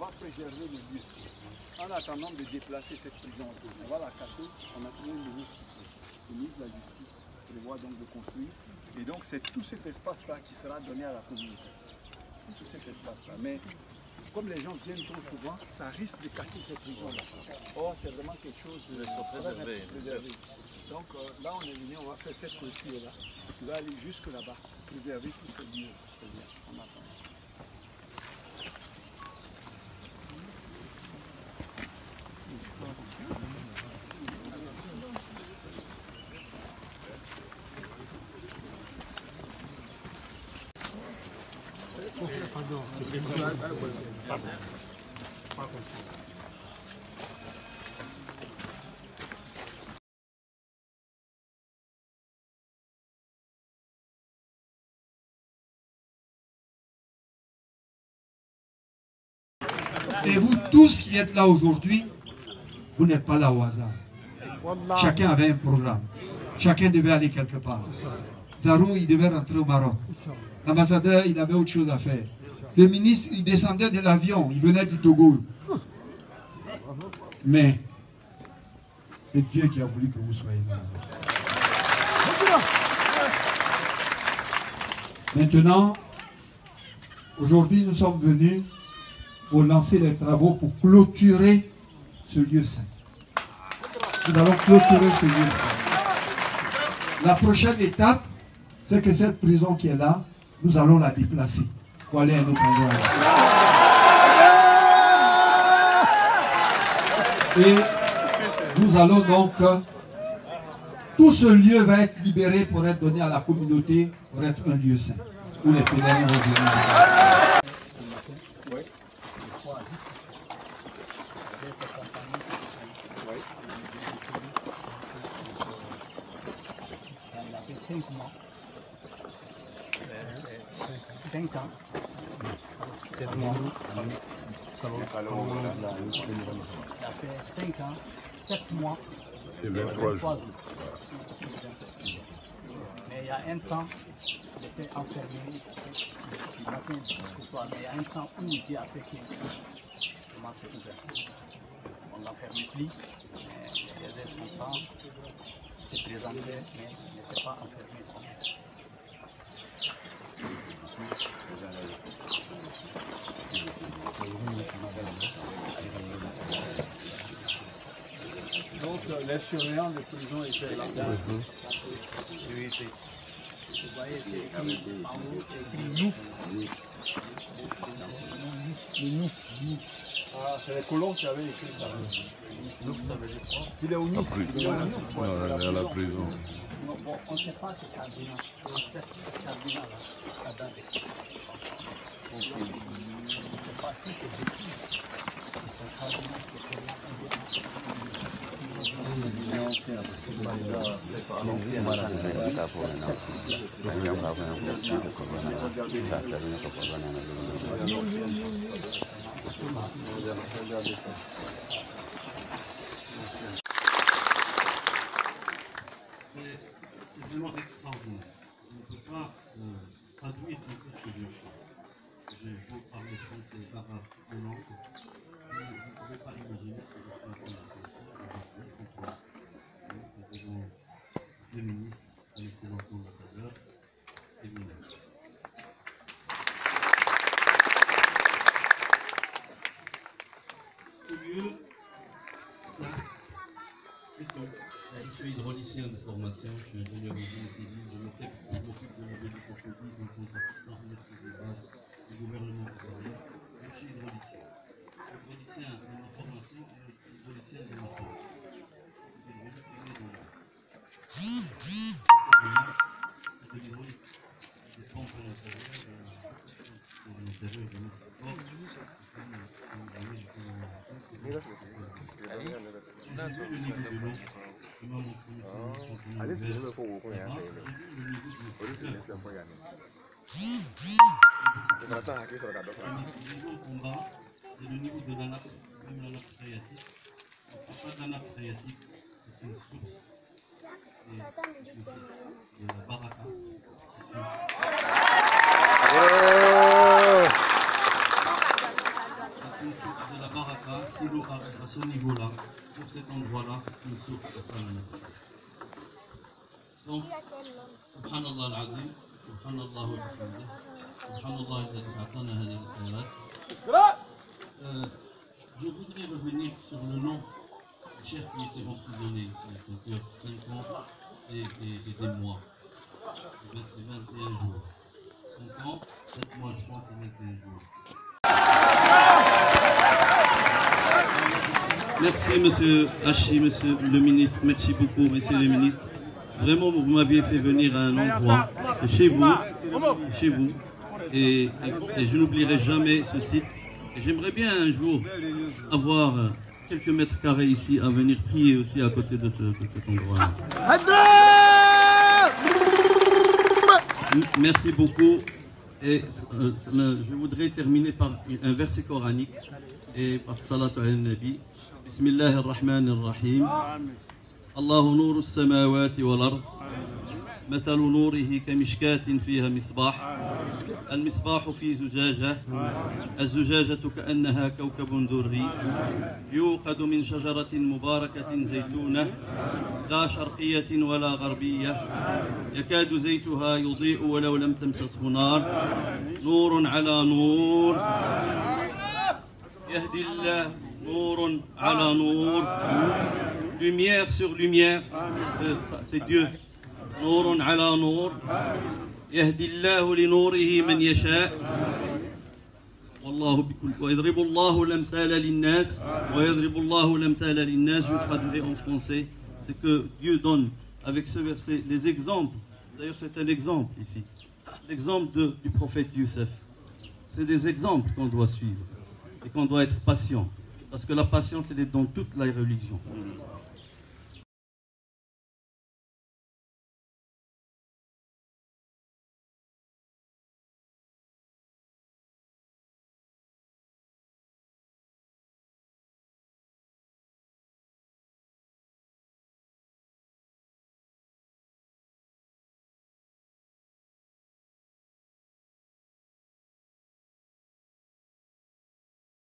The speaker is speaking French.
va préserver le lieu. En attendant de déplacer cette prison, on va la casser. On a trouvé le ministre de la Justice prévoit donc de construire. Et donc c'est tout cet espace-là qui sera donné à la communauté. Tout cet espace-là. Mais comme les gens viennent trop souvent, ça risque de casser cette prison-là. Or, c'est vraiment quelque chose de préservé. Donc là, on est venu, on va faire cette clôture-là, qui va aller jusque là-bas, préserver tout ce lieu. On attend. Et vous tous qui êtes là aujourd'hui, vous n'êtes pas là au hasard. Chacun avait un programme. Chacun devait aller quelque part. Zarou, il devait rentrer au Maroc. L'ambassadeur, il avait autre chose à faire. Le ministre, il descendait de l'avion, il venait du Togo. Mais c'est Dieu qui a voulu que vous soyez là. Maintenant, aujourd'hui, nous sommes venus pour lancer les travaux pour clôturer ce lieu saint. Nous allons clôturer ce lieu saint. La prochaine étape, c'est que cette prison qui est là, nous allons la déplacer pour aller à un autre endroit. Et nous allons donc, tout ce lieu va être libéré pour être donné à la communauté, pour être un lieu saint, où les pèlerins vont venir. Ça fait 5 mois. 5 ans. 7 mois. Ça fait 5 ans, 7 mois. Et 23 jours. Mais il y a un temps, j'étais enfermé du matin jusqu'au soir. Mais il y a un temps où Dieu a fait que comment c'est ouvert. On ne l'enferme plus, mais il faisait son temps, se présentait, mais il n'était pas enfermé. Donc les surveillants de prison étaient là. Vous voyez, c'est écrit en haut, c'est écrit Nouf. Le Nouf. Ah, c'est les colons qui avaient écrit ça. Nouf, ça veut dire quoi? Il est au Nouf. Il est à la prison. Bon, on ne sait pas ce cardinal. On sait ce cardinal-là. Ça date. On ne sait pas si c'est vécu. C'est un cardinal qui est là. C'est vraiment extraordinaire. On ne peut pas traduire un peu ce que je fais. Je vais parler français, arabe ou langue. Vous ne pouvez pas imaginer ce que je suis en train de faire aujourd'hui devant le ministre, l'excellence ambassadeur et vous-même. Ce lieu, ça, je suis hydraulicien de formation, je suis ingénieur en génie civil, je m'occupe de la vélicophobie en tant qu'assistant en maîtrise des bases du gouvernement ivoirien. Je suis hydraulicien. Hydraulicien de ma formation et hydraulicien de ma formation. C'est de l'hydraulique. Des pompes à l'intérieur, à l'intérieur de notre corps. J'ai vu le niveau de l'eau. Il m'a montré le niveau de l'eau. Le niveau en bas, c'est le niveau de la nappe, même la nappe phréatique. Ce n'est pas de la nappe phréatique, c'est une source. De la baraka. C'est une source de la baraka. Si l'eau arrive à ce niveau-là, pour cet endroit-là, c'est une source de paradis. Donc, Subhanallah al-Azim, Subhanallah wa bihamdih, Subhanallah alladhi a'tana hadhihi al-khayrat. Je voudrais revenir sur le nom du chef qui était emprisonné ici, ça dure 5 ans et des mois, et 21 jours. 5 ans, 7 mois je pense et 21 jours. Merci monsieur Hachi, monsieur le ministre, merci beaucoup monsieur le ministre. Vraiment vous m'aviez fait venir à un endroit, chez vous, et je n'oublierai jamais ce site. J'aimerais bien un jour avoir quelques mètres carrés ici à venir prier aussi à côté de cet endroit-là. Merci beaucoup. Et je voudrais terminer par un verset coranique et par salat al-Nabi. Bismillah ar-Rahman ar-Rahim. Allahu nuru as-samawati wal-ard. مثل نوره كمشكاة فيها مصباح المصباح في زجاجة الزجاجة كأنها كوكب دري يوقد من شجرة مباركة زيتونة لا شرقية ولا غربية يكاد زيتها يضيء ولو لم تمسسه نار نور على نور يهدي الله نور على نور lumière sur lumière c'est Dieu نور على نور يهدي الله لنوره من يشاء والله بكل ويضرب الله الأمثال للناس ويضرب الله الأمثال للناس. Je traduirai en français ce que Dieu donne avec ce verset, les exemples. D'ailleurs c'est un exemple ici, l'exemple du prophète Youssef. C'est des exemples qu'on doit suivre et qu'on doit être patient, parce que la patience elle est dans toute la religion.